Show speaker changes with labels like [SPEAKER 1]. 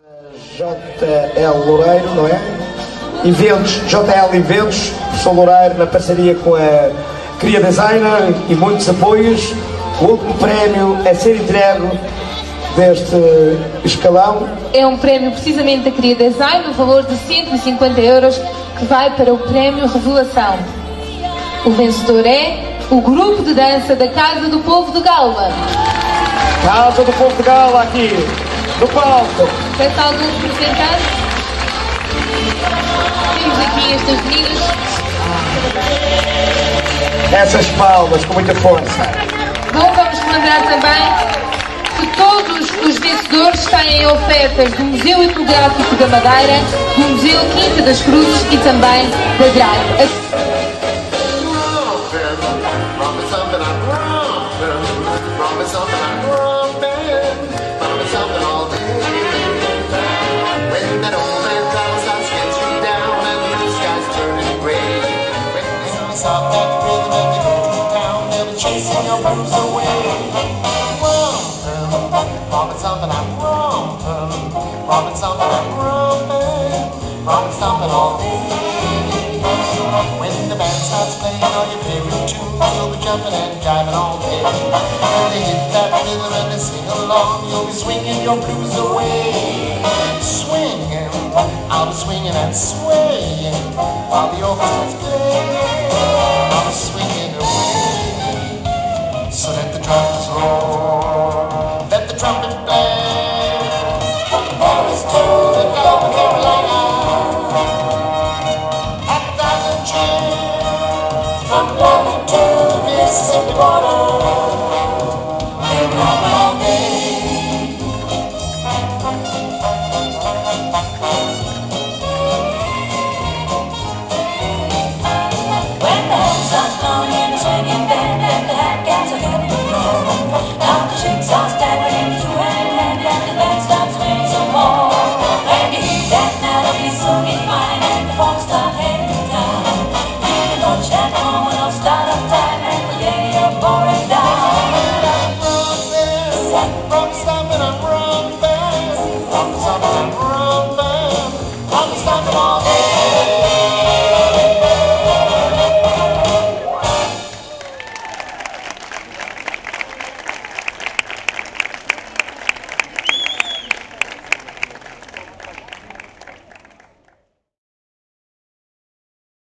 [SPEAKER 1] JL Loureiro, não é? Eventos, JL Eventos, professor Loureiro, na parceria com a Cria Designer e muitos apoios. O último prémio a ser entregue deste escalão
[SPEAKER 2] é um prémio precisamente da Cria Design, no valor de 150 euros, que vai para o prémio Revelação. O vencedor é o grupo de dança da Casa do Povo de Galva.
[SPEAKER 1] Casa do Povo de Galva, aqui no palco.
[SPEAKER 2] Peço a alguns representantes. Temos aqui estas meninas.
[SPEAKER 1] Essas palmas com muita força.
[SPEAKER 2] Bom, vamos lembrar também que todos os vencedores têm ofertas do Museu Etnográfico da Madeira, do Museu Quinta das Cruzes e também da DRAC.
[SPEAKER 3] Chasing your blues away. Robbing something I'm robbing. Robbing something I'm robbing. Robbing something all day. When the band starts playing all your favorite tunes, you'll be jumping and jiving all day. When they hit that rhythm and they sing along, you'll be swinging your blues away. Swinging, I'll be swinging and swaying while the orchestra's playing. I'll be swinging away. So let the drums roll, let the trumpet play. From Paris to the Gulf of Carolina, 1,000 cheers. From London to the Mississippi border.